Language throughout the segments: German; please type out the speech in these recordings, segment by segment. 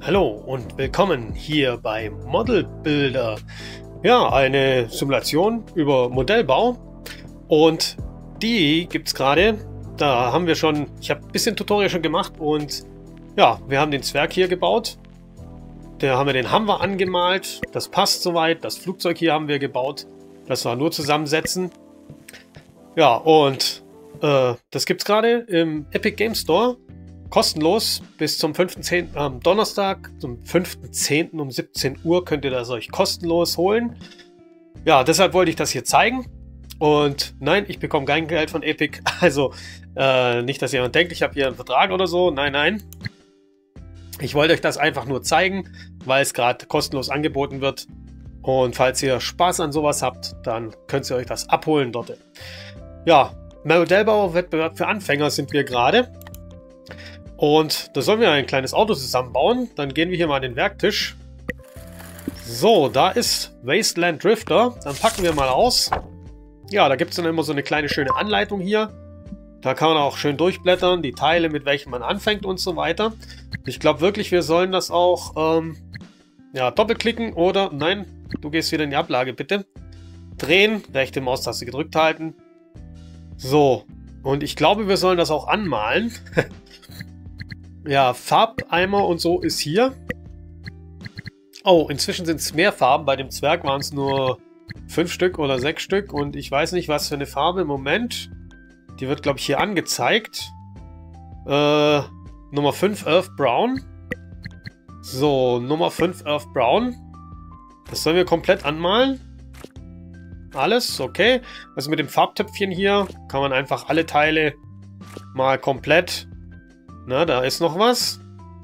Hallo und willkommen hier bei Model Builder. Ja, eine Simulation über Modellbau und die gibt es gerade. Da haben wir schon, ich habe ein bisschen Tutorial schon gemacht und ja, wir haben den Zwerg hier gebaut. Da haben wir den Hammer angemalt, das passt soweit. Das Flugzeug hier haben wir gebaut, das war nur zusammensetzen. Ja, und das gibt es gerade im Epic Game Store. Kostenlos bis zum 5.10. am Donnerstag, zum 5.10. um 17 Uhr könnt ihr das euch kostenlos holen. Ja, deshalb wollte ich das hier zeigen. Und nein, ich bekomme kein Geld von Epic. Also nicht, dass jemand denkt, ich habe hier einen Vertrag oder so. Nein, nein. Ich wollte euch das einfach nur zeigen, weil es gerade kostenlos angeboten wird. Und falls ihr Spaß an sowas habt, dann könnt ihr euch das abholen dort. Ja, Modellbau-Wettbewerb für Anfänger sind wir gerade. Und da sollen wir ein kleines Auto zusammenbauen. Dann gehen wir hier mal an den Werktisch. So, da ist Wasteland Drifter. Dann packen wir mal aus. Ja, da gibt es dann immer so eine kleine schöne Anleitung hier. Da kann man auch schön durchblättern, die Teile, mit welchen man anfängt und so weiter. Ich glaube wirklich, wir sollen das auch ja, doppelklicken oder, nein, du gehst wieder in die Ablage, bitte. Drehen, rechte Maustaste gedrückt halten. So, und ich glaube, wir sollen das auch anmalen. Ja, Farbeimer und so ist hier. Oh, inzwischen sind es mehr Farben. Bei dem Zwerg waren es nur 5 Stück oder 6 Stück. Und ich weiß nicht, was für eine Farbe im Moment. Die wird, glaube ich, hier angezeigt. Nummer 5, Earth Brown. So, Nummer 5, Earth Brown. Das sollen wir komplett anmalen. Alles, okay. Also mit dem Farbtöpfchen hier kann man einfach alle Teile mal komplett... Na, da ist noch was.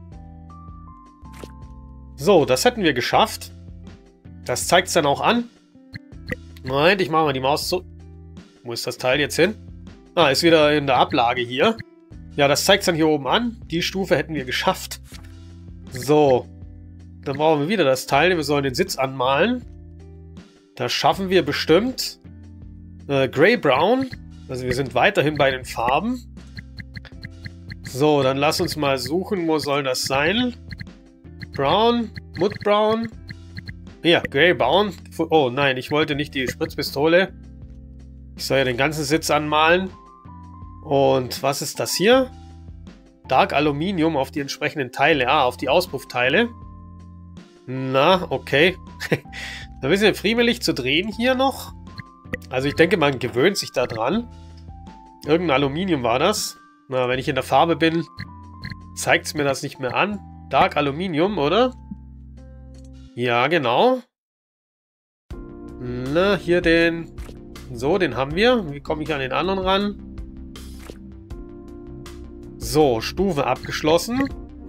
So, das hätten wir geschafft. Das zeigt es dann auch an. Moment, ich mache mal die Maus zu. Wo ist das Teil jetzt hin? Ah, ist wieder in der Ablage hier. Ja, das zeigt es dann hier oben an. Die Stufe hätten wir geschafft. So. Dann brauchen wir wieder das Teil. Wir sollen den Sitz anmalen. Das schaffen wir bestimmt. Grey-Brown. Also wir sind weiterhin bei den Farben. So, dann lass uns mal suchen, wo soll das sein? Brown, Mud Brown. Ja, Grey Brown. Oh nein, ich wollte nicht die Spritzpistole. Ich soll ja den ganzen Sitz anmalen. Und was ist das hier? Dark Aluminium auf die entsprechenden Teile. Ah, auf die Auspuffteile. Na, okay. Da ein bisschen friemelig zu drehen hier noch. Also ich denke, man gewöhnt sich da dran. Irgendein Aluminium war das. Na, wenn ich in der Farbe bin, zeigt es mir das nicht mehr an. Dark Aluminium, oder? Ja, genau. Na, hier den... So, den haben wir. Wie komme ich an den anderen ran? So, Stufe abgeschlossen.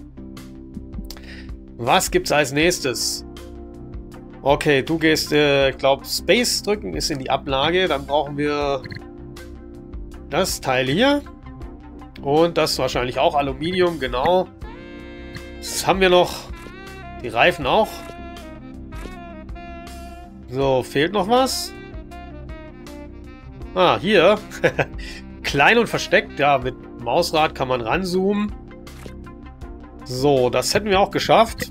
Was gibt's als nächstes? Okay, du gehst, ich glaube, Space drücken ist in die Ablage. Dann brauchen wir das Teil hier. Und das wahrscheinlich auch Aluminium, genau. Das haben wir noch. Die Reifen auch. So, fehlt noch was? Ah, hier. Klein und versteckt. Ja, mit Mausrad kann man ranzoomen. So, das hätten wir auch geschafft.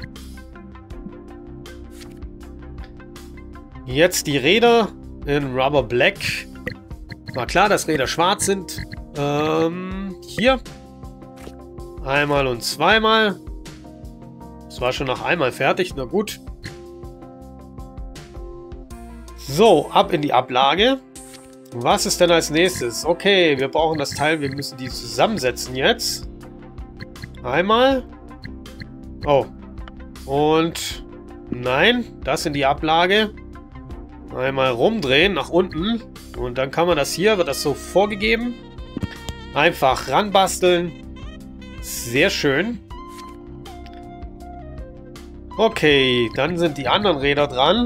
Jetzt die Räder in Rubber Black. War klar, dass Räder schwarz sind. Hier. Einmal und zweimal. Das war schon nach einmal fertig. Na gut. So, ab in die Ablage. Was ist denn als nächstes? Okay, wir brauchen das Teil. Wir müssen die zusammensetzen jetzt. Einmal. Oh. Und nein, das in die Ablage. Einmal rumdrehen nach unten. Und dann kann man das hier, wird das so vorgegeben. Einfach ranbasteln. Sehr schön. Okay, dann sind die anderen Räder dran.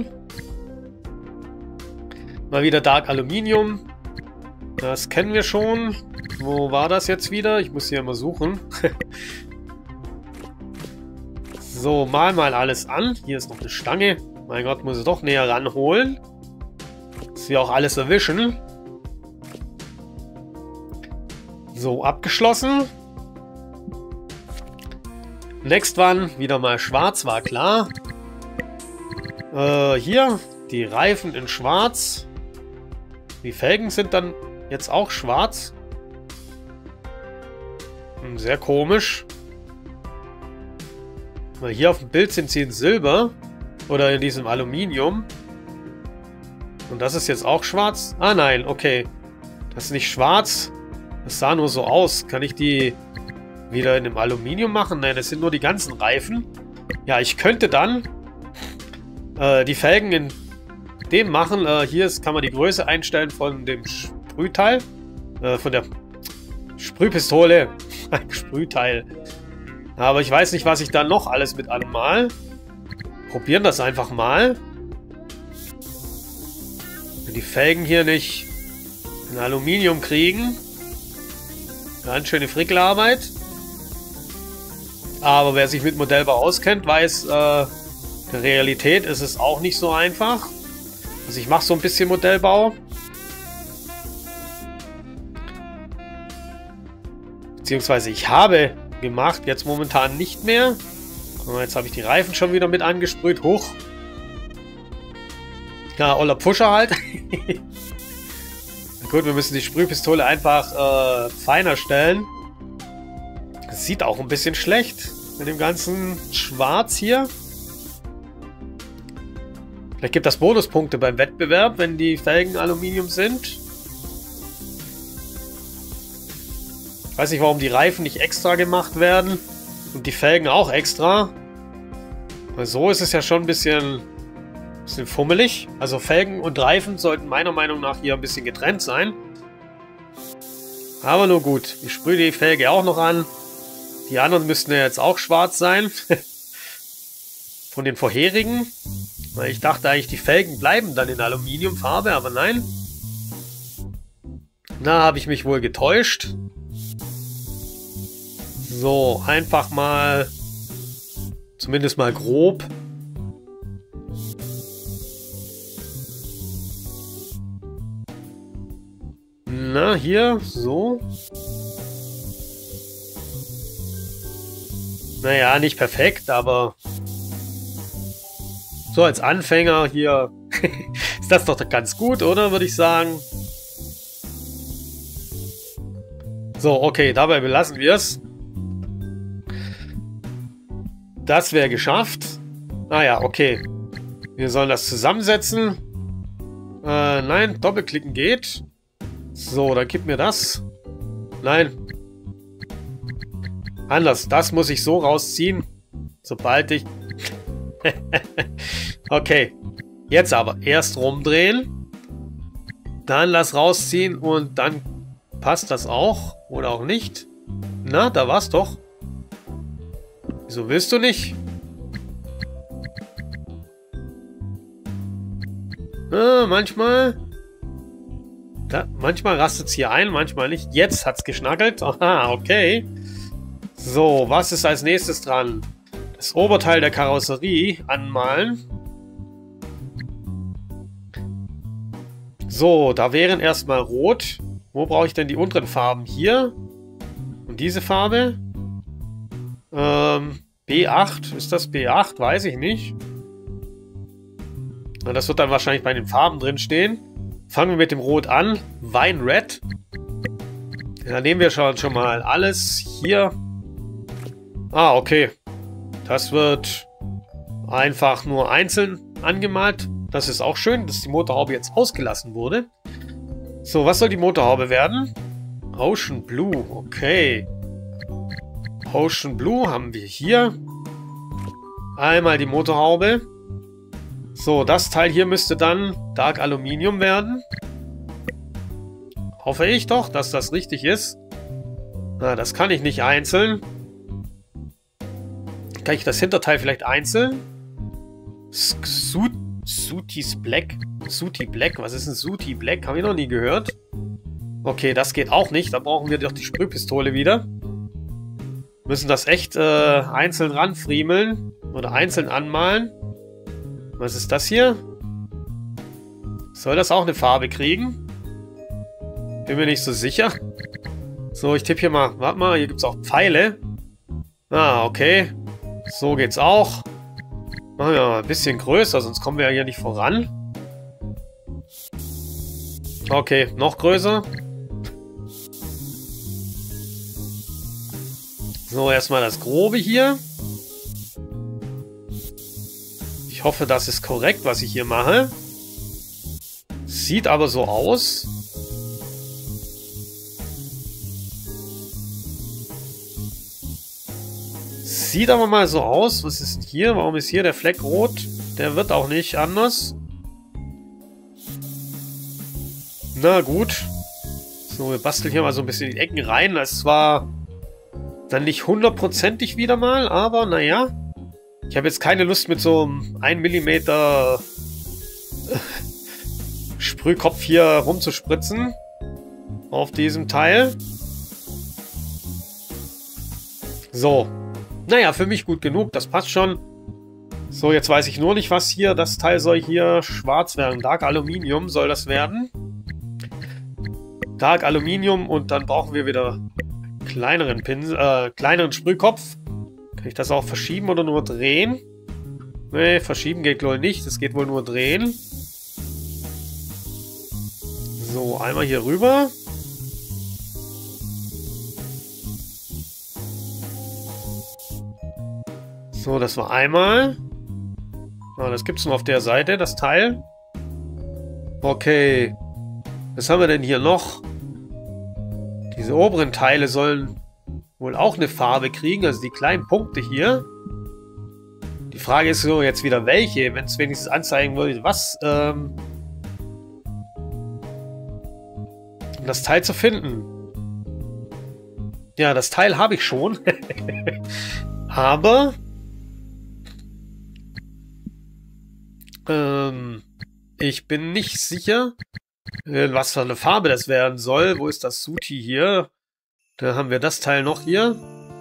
Mal wieder Dark Aluminium. Das kennen wir schon. Wo war das jetzt wieder? Ich muss hier mal suchen. So, mal alles an. Hier ist noch eine Stange. Mein Gott, muss ich doch näher ranholen. Dass wir auch alles erwischen. So, abgeschlossen. Next one, wieder mal schwarz, war klar. Hier, die Reifen in schwarz. Die Felgen sind dann jetzt auch schwarz. Sehr komisch. Weil hier auf dem Bild sind sie in Silber. Oder in diesem Aluminium. Und das ist jetzt auch schwarz. Ah nein, okay. Das ist nicht schwarz. Das sah nur so aus. Kann ich die wieder in dem Aluminium machen? Nein, das sind nur die ganzen Reifen. Ja, ich könnte dann die Felgen in dem machen. Hier kann man die Größe einstellen von dem Sprühteil. Von der Sprühpistole. Ein Sprühteil. Aber ich weiß nicht, was ich da noch alles mit anmal. Probieren das einfach mal. Wenn die Felgen hier nicht in Aluminium kriegen. Ganz schöne Frickelarbeit. Aber wer sich mit Modellbau auskennt, weiß, in der Realität ist es auch nicht so einfach. Also ich mache so ein bisschen Modellbau. Beziehungsweise ich habe gemacht, jetzt momentan nicht mehr. Jetzt habe ich die Reifen schon wieder mit angesprüht. Hoch. Ja, Oller Pfuscher halt. Gut, wir müssen die Sprühpistole einfach feiner stellen. Das sieht auch ein bisschen schlecht mit dem ganzen Schwarz hier. Vielleicht gibt das Bonuspunkte beim Wettbewerb, wenn die Felgen Aluminium sind. Ich weiß nicht, warum die Reifen nicht extra gemacht werden und die Felgen auch extra. Weil so ist es ja schon ein bisschen fummelig. Also Felgen und Reifen sollten meiner Meinung nach hier ein bisschen getrennt sein. Aber nur gut. Ich sprühe die Felge auch noch an. Die anderen müssten ja jetzt auch schwarz sein. Von den vorherigen. Weil ich dachte eigentlich, die Felgen bleiben dann in Aluminiumfarbe, aber nein. Da habe ich mich wohl getäuscht. So, einfach mal, zumindest mal grob. Na, hier, so. Naja, nicht perfekt, aber so als Anfänger hier ist das doch ganz gut, oder? Würde ich sagen. So, okay, dabei belassen wir es. Das wäre geschafft. Naja, okay. Wir sollen das zusammensetzen. Nein, doppelklicken geht. So, dann gib mir das. Nein. Anders, das muss ich so rausziehen. Sobald ich... Okay. Jetzt aber erst rumdrehen. Dann lass rausziehen und dann passt das auch. Oder auch nicht. Na, da war's doch. Wieso willst du nicht? Manchmal... manchmal rastet es hier ein, manchmal nicht. Jetzt hat es geschnackelt. Aha, okay. So, was ist als nächstes dran? Das Oberteil der Karosserie anmalen. So, da wären erstmal rot. Wo brauche ich denn die unteren Farben? Hier. Und diese Farbe. B8. Ist das B8? Weiß ich nicht. Na, das wird dann wahrscheinlich bei den Farben drin stehen. Fangen wir mit dem Rot an. Wine Red. Da nehmen wir schon mal alles hier. Ah, okay. Das wird einfach nur einzeln angemalt. Das ist auch schön, dass die Motorhaube jetzt ausgelassen wurde. So, was soll die Motorhaube werden? Ocean Blue, okay. Ocean Blue haben wir hier. Einmal die Motorhaube. So, das Teil hier müsste dann Dark Aluminium werden. Hoffe ich doch, dass das richtig ist. Na, das kann ich nicht einzeln. Kann ich das Hinterteil vielleicht einzeln? Sooty's Black. Sooty Black. Was ist ein Sooty Black? Habe ich noch nie gehört. Okay, das geht auch nicht. Da brauchen wir doch die Sprühpistole wieder. Müssen das echt einzeln ranfriemeln. Oder einzeln anmalen. Was ist das hier? Soll das auch eine Farbe kriegen? Bin mir nicht so sicher. So, ich tippe hier mal. Warte mal, hier gibt es auch Pfeile. Ah, okay. So geht's auch. Machen wir mal ein bisschen größer, sonst kommen wir ja hier nicht voran. Okay, noch größer. So, erstmal das Grobe hier. Ich hoffe, das ist korrekt, was ich hier mache. Sieht aber so aus. Sieht aber mal so aus. Was ist denn hier? Warum ist hier der Fleck rot? Der wird auch nicht anders. Na gut. So, wir basteln hier mal so ein bisschen die Ecken rein. Das ist zwar dann nicht hundertprozentig wieder mal, aber naja. Ich habe jetzt keine Lust mit so einem 1 mm Sprühkopf hier rumzuspritzen. Auf diesem Teil. So. Naja, für mich gut genug. Das passt schon. So, jetzt weiß ich nur nicht, was hier... Das Teil soll hier schwarz werden. Dark Aluminium soll das werden. Dark Aluminium und dann brauchen wir wieder kleineren Pinsel, kleineren Sprühkopf. Kann ich das auch verschieben oder nur drehen? Nee, verschieben geht wohl nicht. Das geht wohl nur drehen. So, einmal hier rüber. So, das war einmal. Ah, das gibt es nur auf der Seite, das Teil. Okay. Was haben wir denn hier noch? Diese oberen Teile sollen wohl auch eine Farbe kriegen, also die kleinen Punkte hier. Die Frage ist so jetzt wieder welche, wenn es wenigstens anzeigen würde, was, um das Teil zu finden. Ja, das Teil habe ich schon. Aber ich bin nicht sicher, was für eine Farbe das werden soll. Wo ist das Suti hier? Da haben wir das Teil noch hier.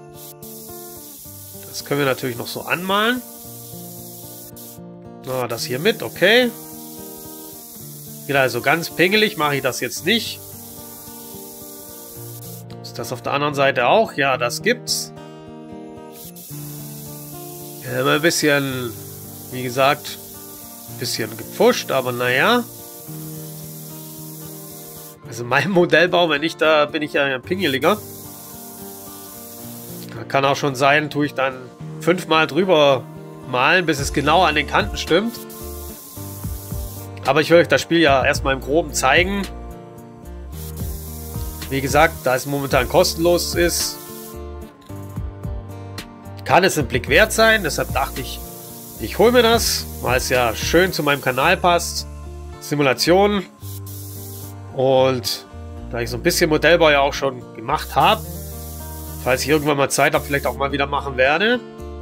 Das können wir natürlich noch so anmalen. Na, das hier mit, okay. Wieder also ganz pingelig mache ich das jetzt nicht. Ist das auf der anderen Seite auch? Ja, das gibt's. Ja, immer ein bisschen, wie gesagt, ein bisschen gepfuscht, aber naja. Also mein Modellbau, wenn ich da bin ich ja ein pingeliger. Kann auch schon sein, tue ich dann 5-mal drüber malen, bis es genau an den Kanten stimmt. Aber ich will euch das Spiel ja erstmal im Groben zeigen. Wie gesagt, da es momentan kostenlos ist, kann es ein Blick wert sein. Deshalb dachte ich, ich hole mir das, weil es ja schön zu meinem Kanal passt. Simulation. Und da ich so ein bisschen Modellbau ja auch schon gemacht habe, falls ich irgendwann mal Zeit habe, vielleicht auch mal wieder machen werde.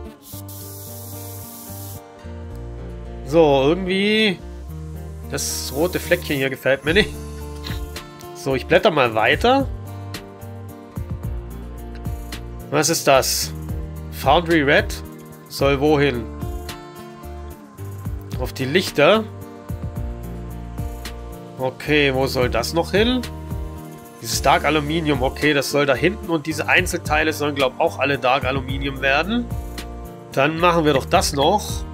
So, irgendwie das rote Fleckchen hier gefällt mir nicht. So, ich blätter mal weiter. Was ist das? Foundry Red soll wohin? Auf die Lichter. Okay, wo soll das noch hin? Dieses Dark Aluminium, okay, das soll da hinten und diese Einzelteile sollen, glaube ich, auch alle Dark Aluminium werden. Dann machen wir doch das noch.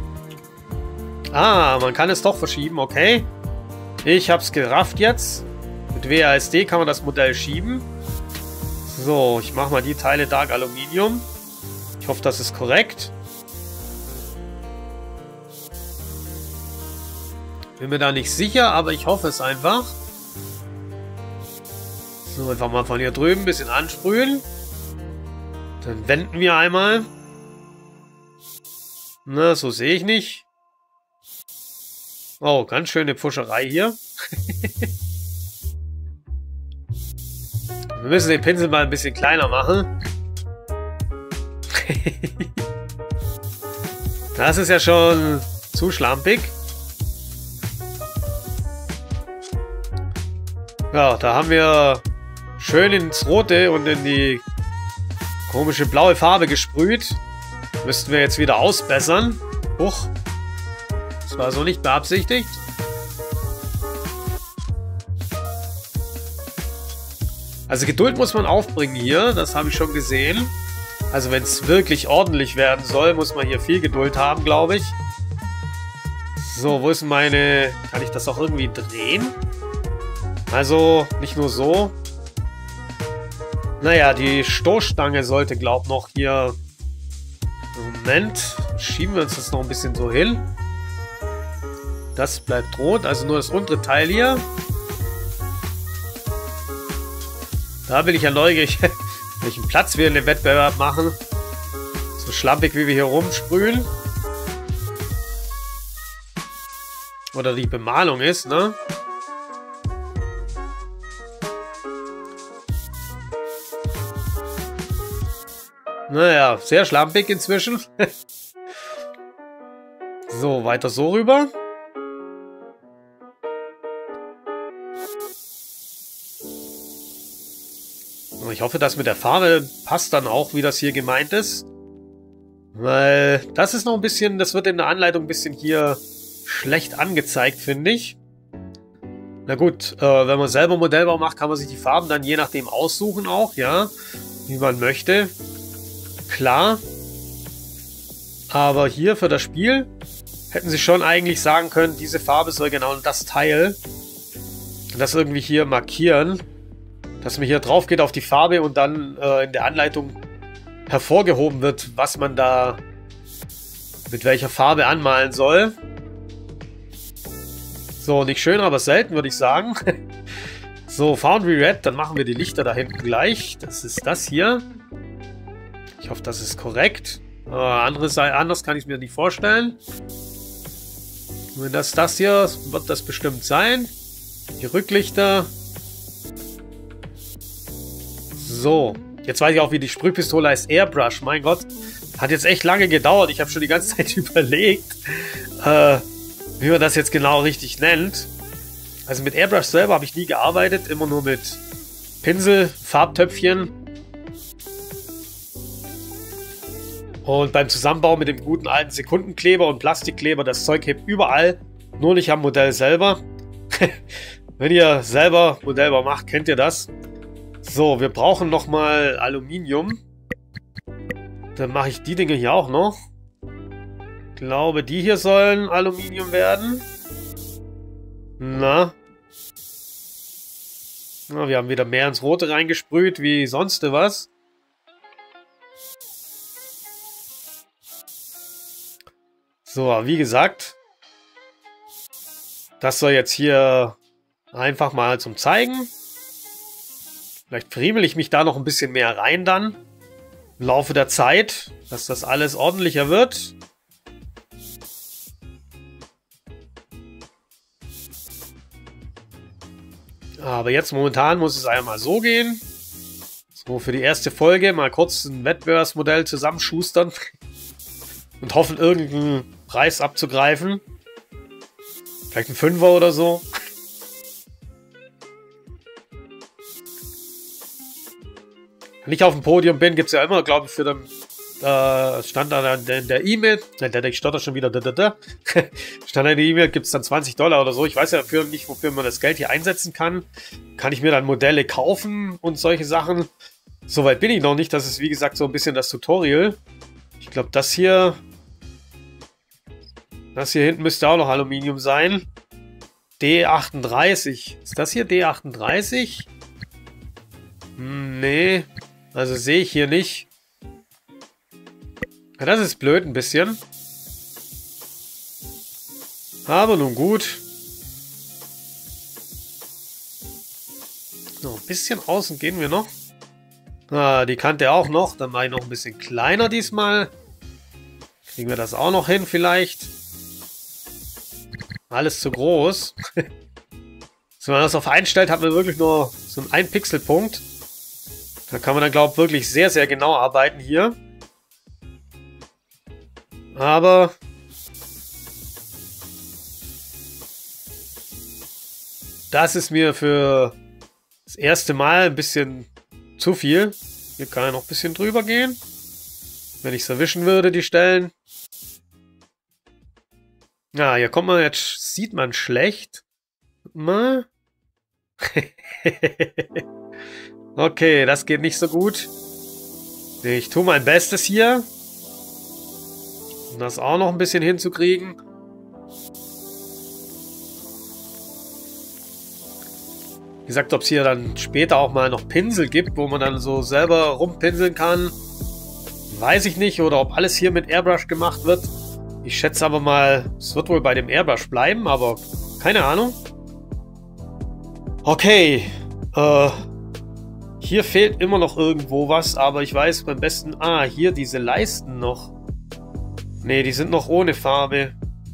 Ah, man kann es doch verschieben, okay. Ich habe es gerafft jetzt. Mit WASD kann man das Modell schieben. So, ich mache mal die Teile Dark Aluminium. Ich hoffe, das ist korrekt. Bin mir da nicht sicher, aber ich hoffe es einfach. So, einfach mal von hier drüben ein bisschen ansprühen. Dann wenden wir einmal. Na, so sehe ich nicht. Oh, ganz schöne Pfuscherei hier. Wir müssen den Pinsel mal ein bisschen kleiner machen. Das ist ja schon zu schlampig. Ja, da haben wir schön ins Rote und in die komische blaue Farbe gesprüht. Müssten wir jetzt wieder ausbessern. Huch. Das war so nicht beabsichtigt. Also Geduld muss man aufbringen hier. Das habe ich schon gesehen. Also wenn es wirklich ordentlich werden soll, muss man hier viel Geduld haben, glaube ich. So, wo ist meine... Kann ich das auch irgendwie drehen? Also, nicht nur so. Naja, die Stoßstange sollte, glaube ich, noch hier... Moment. Schieben wir uns das noch ein bisschen so hin. Das bleibt rot. Also nur das untere Teil hier. Da bin ich ja neugierig, welchen Platz wir in dem Wettbewerb machen. So schlampig, wie wir hier rumsprühen. Oder die Bemalung ist, ne? Naja, sehr schlampig inzwischen. So, weiter so rüber. Ich hoffe, dass mit der Farbe passt dann auch, wie das hier gemeint ist. Weil das ist noch ein bisschen, das wird in der Anleitung ein bisschen hier schlecht angezeigt, finde ich. Na gut, wenn man selber Modellbau macht, kann man sich die Farben dann je nachdem aussuchen auch, ja, wie man möchte. Klar. Aber hier für das Spiel hätten sie schon eigentlich sagen können, diese Farbe soll genau das Teil, das irgendwie hier markieren, dass man hier drauf geht auf die Farbe und dann in der Anleitung hervorgehoben wird, was man da mit welcher Farbe anmalen soll. So, nicht schön, aber selten, würde ich sagen. So, Foundry Red, dann machen wir die Lichter da hinten gleich. Das ist das hier. Ich hoffe, das ist korrekt. Anders kann ich es mir nicht vorstellen. Wenn das hier, wird das bestimmt sein. Die Rücklichter. So, jetzt weiß ich auch, wie die Sprühpistole heißt. Airbrush, mein Gott. Hat jetzt echt lange gedauert. Ich habe schon die ganze Zeit überlegt, wie man das jetzt genau richtig nennt. Also mit Airbrush selber habe ich nie gearbeitet. Immer nur mit Pinsel, Farbtöpfchen. Und beim Zusammenbau mit dem guten alten Sekundenkleber und Plastikkleber, das Zeug hebt überall, nur nicht am Modell selber. Wenn ihr selber Modellbau macht, kennt ihr das. So, wir brauchen nochmal Aluminium. Dann mache ich die Dinge hier auch noch. Ich glaube, die hier sollen Aluminium werden. Na. Na, wir haben wieder mehr ins Rote reingesprüht, wie sonst was. So, wie gesagt, das soll jetzt hier einfach mal zum Zeigen. Vielleicht friemel ich mich da noch ein bisschen mehr rein dann im Laufe der Zeit, dass das alles ordentlicher wird. Aber jetzt momentan muss es einmal so gehen. So, für die erste Folge mal kurz ein Wettbewerbsmodell zusammenschustern und hoffen, irgendeinen Preis abzugreifen. Vielleicht ein Fünfer oder so. Wenn ich auf dem Podium bin, gibt es ja immer, glaube ich, für den stand dann in der E-Mail, ich stotter schon wieder, stand in der E-Mail, gibt es dann $20 oder so. Ich weiß ja nicht, wofür man das Geld hier einsetzen kann. Kann ich mir dann Modelle kaufen und solche Sachen? Soweit bin ich noch nicht. Das ist, wie gesagt, so ein bisschen das Tutorial. Ich glaube, das hier hinten müsste auch noch Aluminium sein. D38. Ist das hier D38? Nee. Also sehe ich hier nicht. Ja, das ist blöd ein bisschen. Aber nun gut. So, ein bisschen außen gehen wir noch. Ah, die Kante auch noch. Dann mache ich noch ein bisschen kleiner diesmal. Kriegen wir das auch noch hin vielleicht. Alles zu groß. So, wenn man das auf einstellt, hat man wirklich nur so einen 1 Pixelpunkt. Da kann man dann, glaube ich, wirklich sehr, sehr genau arbeiten hier. Aber das ist mir für das erste Mal ein bisschen zu viel. Hier kann ja noch ein bisschen drüber gehen. Wenn ich es erwischen würde, die Stellen. Ja, hier kommt man jetzt, sieht man schlecht. Mal. Okay, das geht nicht so gut. Ich tue mein Bestes hier, um das auch noch ein bisschen hinzukriegen. Wie gesagt, ob es hier dann später auch mal noch Pinsel gibt, wo man dann so selber rumpinseln kann, weiß ich nicht. Oder ob alles hier mit Airbrush gemacht wird. Ich schätze aber mal, es wird wohl bei dem Airbrush bleiben, aber keine Ahnung. Okay, hier fehlt immer noch irgendwo was, aber ich weiß beim besten... Ah, hier diese Leisten noch. Ne, die sind noch ohne Farbe.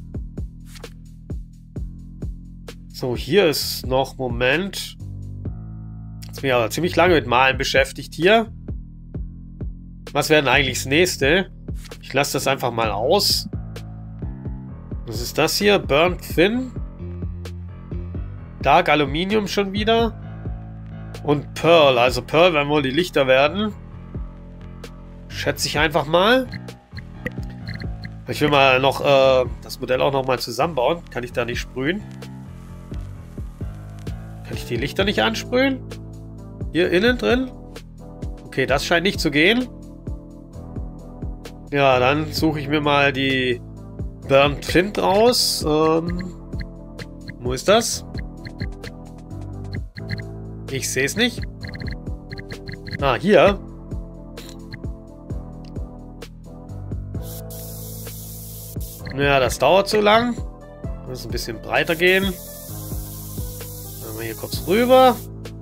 So, hier ist noch... Moment. Jetzt bin ich aber ziemlich lange mit Malen beschäftigt hier. Was wäre denn eigentlich das nächste? Ich lasse das einfach mal aus. Was ist das hier? Burnt Thin. Dark Aluminium schon wieder. Und Pearl. Also Pearl werden wohl die Lichter werden. Schätze ich einfach mal. Ich will mal noch das Modell auch noch mal zusammenbauen. Kann ich da nicht sprühen? Kann ich die Lichter nicht ansprühen? Hier innen drin? Okay, das scheint nicht zu gehen. Ja, dann suche ich mir mal die Burnt Flint raus. Wo ist das? Ich sehe es nicht. Ah, hier. Ja, das dauert zu lang. Muss ein bisschen breiter gehen. Dann wir hier kurz rüber.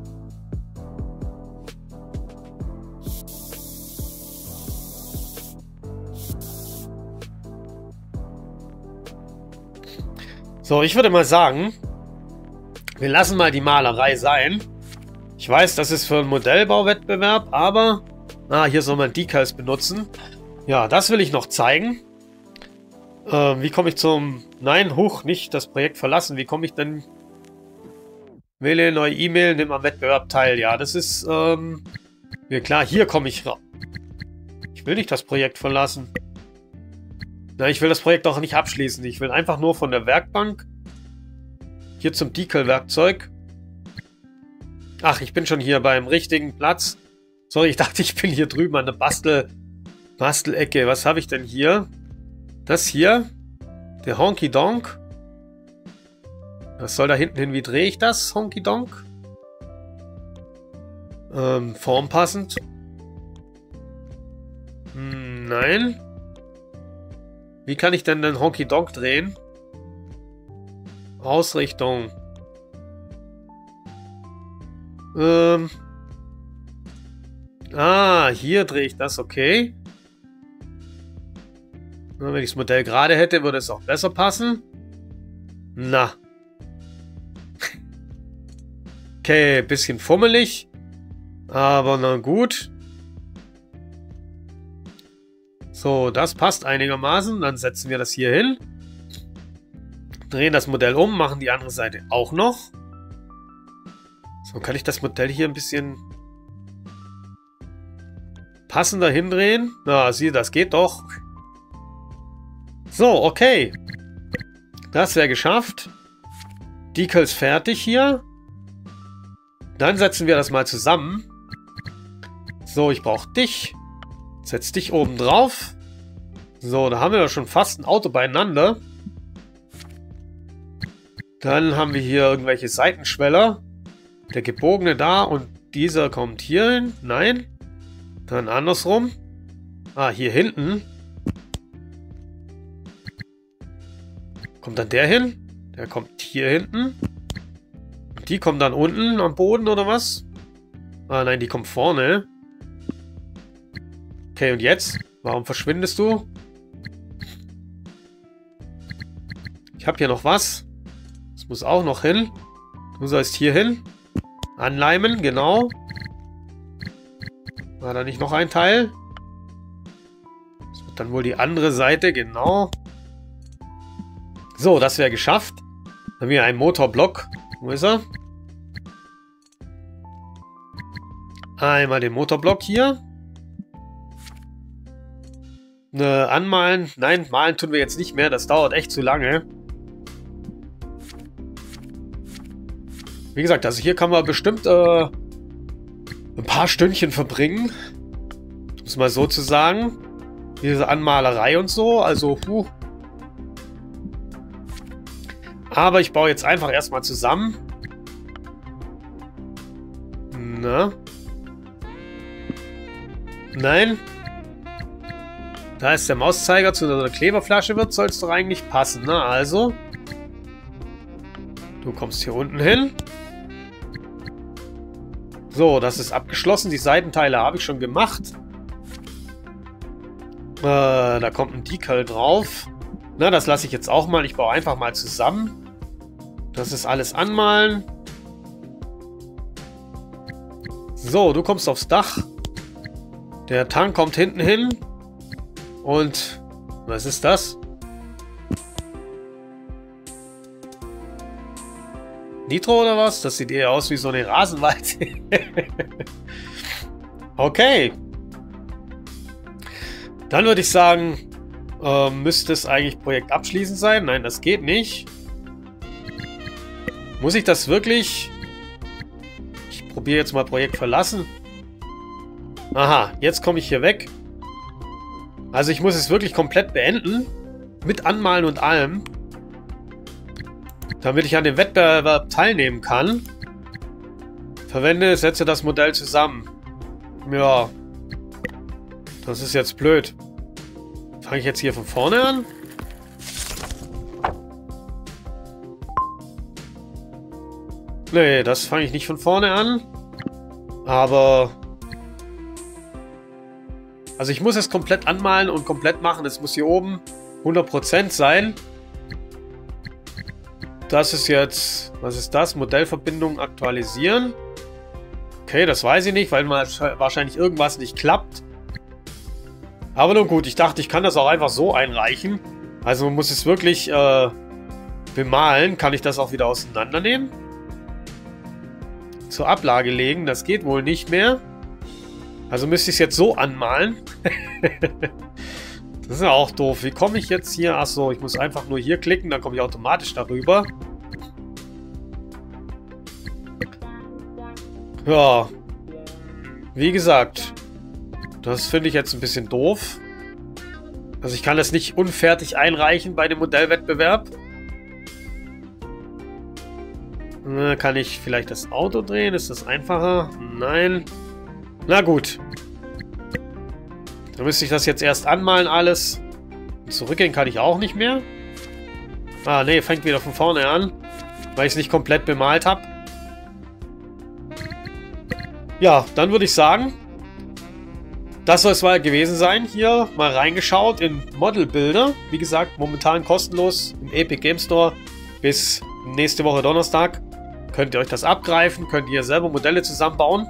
So, ich würde mal sagen, wir lassen mal die Malerei sein. Ich weiß, das ist für einen Modellbauwettbewerb, aber... Ah, hier soll man Decals benutzen. Ja, das will ich noch zeigen. Wie komme ich zum... Nein, huch, nicht das Projekt verlassen. Wie komme ich denn... Wähle neue E-Mail, nimm am Wettbewerb teil. Ja, das ist... Ja klar, hier komme ich raus. Ich will nicht das Projekt verlassen. Na, ich will das Projekt auch nicht abschließen. Ich will einfach nur von der Werkbank hier zum Decal-Werkzeug. Ach, ich bin schon hier beim richtigen Platz. Sorry, ich dachte, ich bin hier drüben an der Bastelecke. Was habe ich denn hier? Das hier? Der Honky Donk. Was soll da hinten hin? Wie drehe ich das? Honky Donk? Formpassend. Nein. Wie kann ich denn den Honky Donk drehen? Ausrichtung. Ah, hier drehe ich das, okay. Wenn ich das Modell gerade hätte, würde es auch besser passen. Na. Okay, bisschen fummelig. Aber na gut. So, das passt einigermaßen. Dann setzen wir das hier hin. Drehen das Modell um, machen die andere Seite auch noch. So, kann ich das Modell hier ein bisschen passender hindrehen? Na, sieh, das geht doch. So, okay. Das wäre geschafft. Decals fertig hier. Dann setzen wir das mal zusammen. So, ich brauche dich. Setz dich oben drauf. So, da haben wir ja schon fast ein Auto beieinander. Dann haben wir hier irgendwelche Seitenschweller. Der gebogene da und dieser kommt hier hin. Nein. Dann andersrum. Ah, hier hinten. Kommt dann der hin? Der kommt hier hinten. Und die kommen dann unten am Boden oder was? Ah, nein, die kommt vorne. Okay, und jetzt? Warum verschwindest du? Ich habe hier noch was. Das muss auch noch hin. Du sollst hier hin. Anleimen, genau. War da nicht noch ein Teil? Das wird dann wohl die andere Seite, genau. So, das wäre geschafft. Dann haben wir einen Motorblock. Wo ist er? Einmal den Motorblock hier. Anmalen. Nein, malen tun wir jetzt nicht mehr. Das dauert echt zu lange. Wie gesagt, also hier kann man bestimmt ein paar Stündchen verbringen. es mal so zu sagen. Diese Anmalerei und so, also, Aber ich baue jetzt einfach erstmal zusammen. Na? Nein. Da ist der Mauszeiger zu einer Kleberflasche wird, soll es doch eigentlich passen, ne? Also. Du kommst hier unten hin. So, das ist abgeschlossen. Die Seitenteile habe ich schon gemacht. Da kommt ein Decal drauf. Na, das lasse ich jetzt auch mal. Ich baue einfach mal zusammen. Das ist alles anmalen. So, du kommst aufs Dach. Der Tank kommt hinten hin. Und was ist das? Nitro oder was? Das sieht eher aus wie so eine Rasenwalze. Okay. Dann würde ich sagen, müsste es eigentlich Projekt abschließend sein. Nein, das geht nicht. Muss ich das wirklich? Ich probiere jetzt mal Projekt verlassen. Aha, jetzt komme ich hier weg. Also ich muss es wirklich komplett beenden. Mit Anmalen und allem. Damit ich an dem Wettbewerb teilnehmen kann. Setze das Modell zusammen. Ja. Das ist jetzt blöd. Fange ich jetzt hier von vorne an? Nee, das fange ich nicht von vorne an. Aber... Also ich muss es komplett anmalen und komplett machen. Es muss hier oben 100% sein. Das ist jetzt... Was ist das? Modellverbindung aktualisieren. Okay, das weiß ich nicht, weil mal wahrscheinlich irgendwas nicht klappt. Aber nun gut, ich dachte, ich kann das auch einfach so einreichen. Also man muss es wirklich bemalen. Kann ich das auch wieder auseinandernehmen? Zur Ablage legen. Das geht wohl nicht mehr. Also müsste ich es jetzt so anmalen. Das ist ja auch doof. Wie komme ich jetzt hier? Achso, ich muss einfach nur hier klicken, dann komme ich automatisch darüber. Ja. Wie gesagt, das finde ich jetzt ein bisschen doof. Also ich kann das nicht unfertig einreichen bei dem Modellwettbewerb. Kann ich vielleicht das Auto drehen? Ist das einfacher? Nein. Na gut. Dann müsste ich das jetzt erst anmalen alles. Zurückgehen kann ich auch nicht mehr. Ah, nee, fängt wieder von vorne an. Weil ich es nicht komplett bemalt habe. Ja, dann würde ich sagen, das soll es mal gewesen sein. Hier mal reingeschaut in Modelbilder. Wie gesagt, momentan kostenlos im Epic Game Store. Bis nächste Woche Donnerstag könnt ihr euch das abgreifen. Könnt ihr selber Modelle zusammenbauen.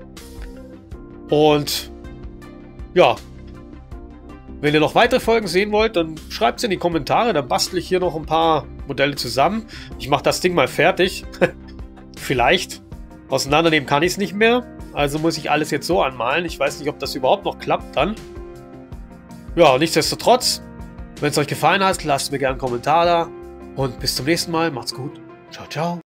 Und ja, wenn ihr noch weitere Folgen sehen wollt, dann schreibt es in die Kommentare. Dann bastle ich hier noch ein paar Modelle zusammen. Ich mache das Ding mal fertig. Vielleicht. Auseinandernehmen kann ich es nicht mehr. Also muss ich alles jetzt so anmalen. Ich weiß nicht, ob das überhaupt noch klappt dann. Ja, nichtsdestotrotz, wenn es euch gefallen hat, lasst mir gerne einen Kommentar da. Und bis zum nächsten Mal. Macht's gut. Ciao, ciao.